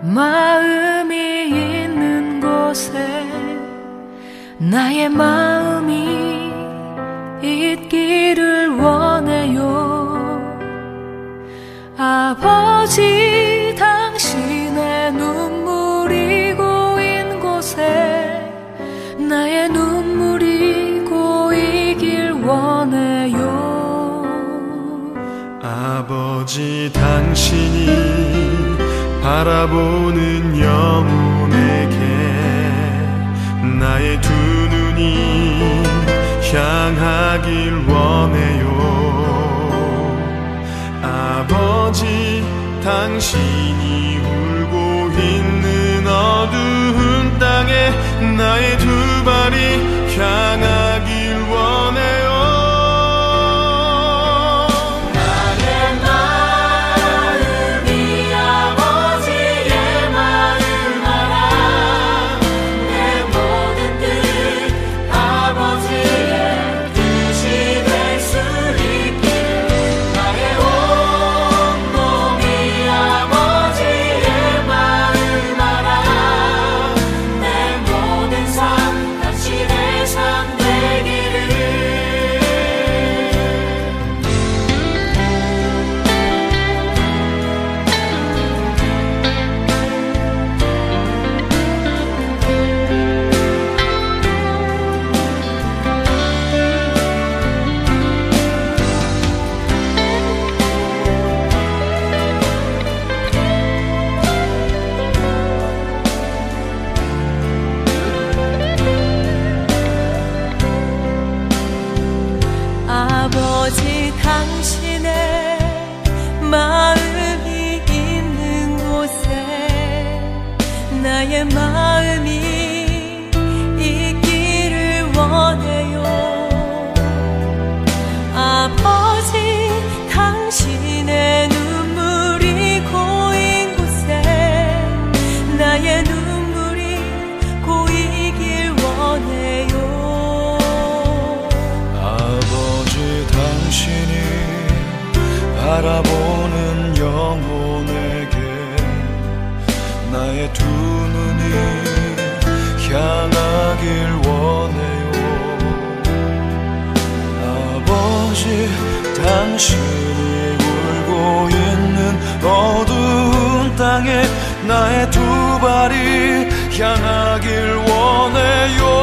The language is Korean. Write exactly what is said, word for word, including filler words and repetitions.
마음이 있는 곳에 나의 마음이 있기를 원해요. 아버지, 당신의 눈물이 고인 곳에 나의 눈물이 고이길 원해요. 아버지, 당신이 바라보는 영혼에게 나의 두 눈이 향하길 원해요. 아버지, 당신이 울고 있는 어두운 땅에 나의 두 발이 향하길 원해요. 아버지, 당신의 마음이 있는 곳에 나의 마음이 있기를 원해요. 아버지, 당신의 눈물이 고인 곳에 나의 눈물이 고이길 원해요. 당신이 바라보는 영혼에게 나의 두 눈이 향하길 원해요. 아버지, 당신이 울고 있는 어두운 땅에 나의 두 발이 향하길 원해요.